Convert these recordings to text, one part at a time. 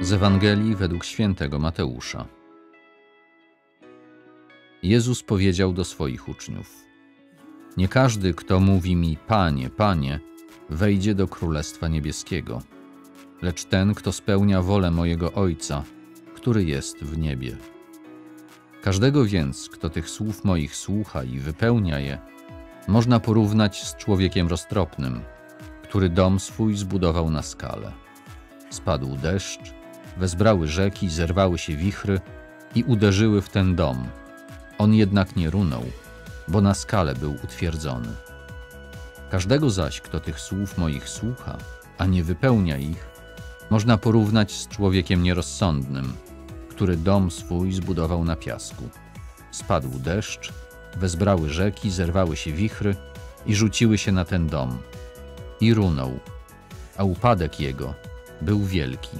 Z Ewangelii według świętego Mateusza. Jezus powiedział do swoich uczniów: Nie każdy, kto mówi mi Panie, Panie, wejdzie do Królestwa Niebieskiego, lecz ten, kto spełnia wolę mojego Ojca, który jest w niebie. Każdego więc, kto tych słów moich słucha i wypełnia je, można porównać z człowiekiem roztropnym, który dom swój zbudował na skale. Spadł deszcz, wezbrały rzeki, zerwały się wichry i uderzyły w ten dom. On jednak nie runął, bo na skale był utwierdzony. Każdego zaś, kto tych słów moich słucha, a nie wypełnia ich, można porównać z człowiekiem nierozsądnym, który dom swój zbudował na piasku. Spadł deszcz, wezbrały rzeki, zerwały się wichry i rzuciły się na ten dom. I runął, a upadek jego był wielki.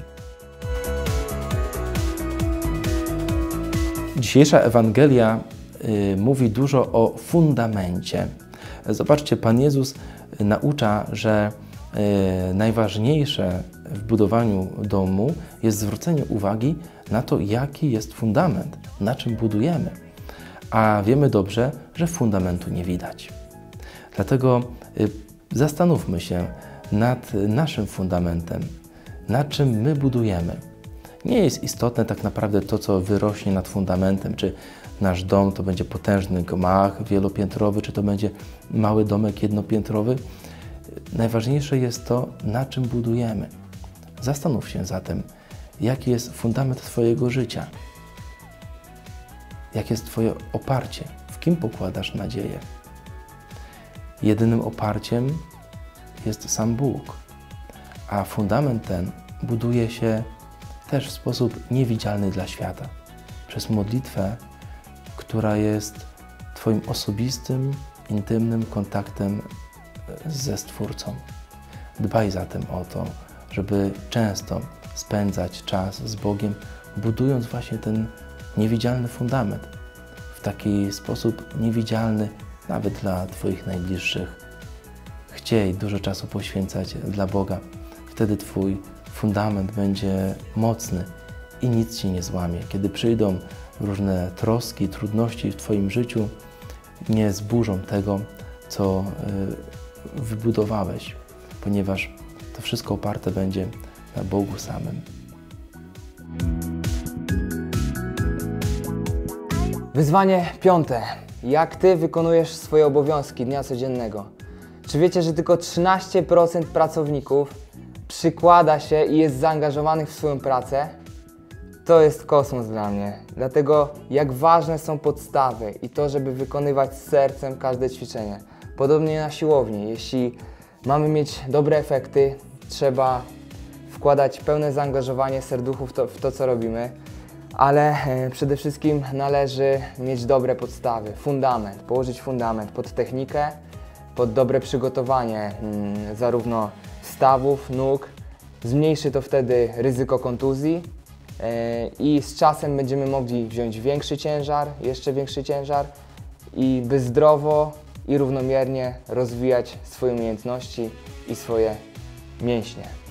Dzisiejsza Ewangelia mówi dużo o fundamencie. Zobaczcie, Pan Jezus naucza, że najważniejsze w budowaniu domu jest zwrócenie uwagi na to, jaki jest fundament, na czym budujemy. A wiemy dobrze, że fundamentu nie widać. Dlatego zastanówmy się nad naszym fundamentem, na czym my budujemy. Nie jest istotne tak naprawdę to, co wyrośnie nad fundamentem, czy nasz dom to będzie potężny gmach wielopiętrowy, czy to będzie mały domek jednopiętrowy. Najważniejsze jest to, na czym budujemy. Zastanów się zatem, jaki jest fundament Twojego życia, jakie jest Twoje oparcie, w kim pokładasz nadzieję. Jedynym oparciem jest sam Bóg, a fundament ten buduje się też w sposób niewidzialny dla świata, przez modlitwę, która jest Twoim osobistym, intymnym kontaktem ze Stwórcą. Dbaj zatem o to, żeby często spędzać czas z Bogiem, budując właśnie ten niewidzialny fundament. W taki sposób niewidzialny nawet dla Twoich najbliższych. Chciej dużo czasu poświęcać dla Boga. Wtedy Twój fundament będzie mocny i nic Ci nie złamie. Kiedy przyjdą różne troski, trudności w Twoim życiu, nie zburzą tego, co wybudowałeś, ponieważ to wszystko oparte będzie na Bogu samym. Wyzwanie piąte. Jak Ty wykonujesz swoje obowiązki dnia codziennego? Czy wiecie, że tylko 13% pracowników przykłada się i jest zaangażowanych w swoją pracę? To jest kosmos dla mnie. Dlatego jak ważne są podstawy i to, żeby wykonywać z sercem każde ćwiczenie. Podobnie na siłowni. Jeśli mamy mieć dobre efekty, trzeba wkładać pełne zaangażowanie serduchów w to, co robimy. Ale przede wszystkim należy mieć dobre podstawy, fundament, położyć fundament pod technikę, pod dobre przygotowanie zarówno stawów, nóg. Zmniejszy to wtedy ryzyko kontuzji i z czasem będziemy mogli wziąć większy ciężar, jeszcze większy ciężar i by zdrowo i równomiernie rozwijać swoje umiejętności i swoje mięśnie.